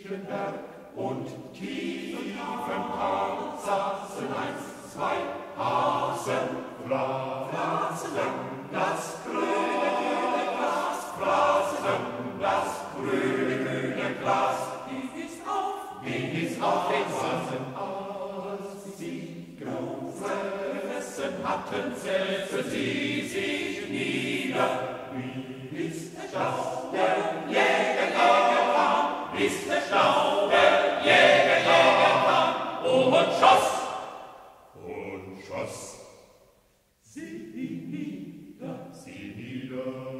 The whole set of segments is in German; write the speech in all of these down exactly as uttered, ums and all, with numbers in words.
tiefen Berg und tiefen Tal saßen eins, zwei Hasen, fraßen das grüne, grüne Gras, fraßen das grüne, grüne Gras. Die ist auf, die ist auf den Hasen, als sie genug gefressen hatten, setzten sie sich nieder. Bis der Stau der Jäger, Jäger kam, bis der Stau der Jäger, Jäger kam, und schoss, und schoss. Sie nieder, sie nieder.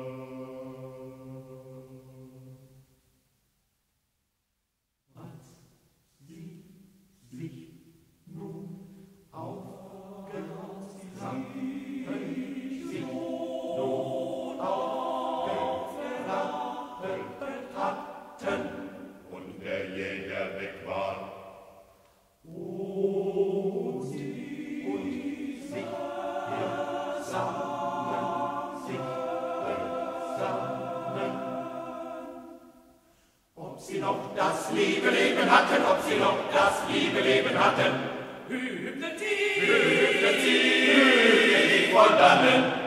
Als sie sich nun aufgeraut, sie sanken sich nun aufgerappelt hatten und der Jäger weg war. Und sie und sich besannen, sich besannen, ob sie noch das liebe Leben hatten, ob sie noch das liebe Leben hatten. Hübten sie, hübten sie, hübten sie voll Dannen.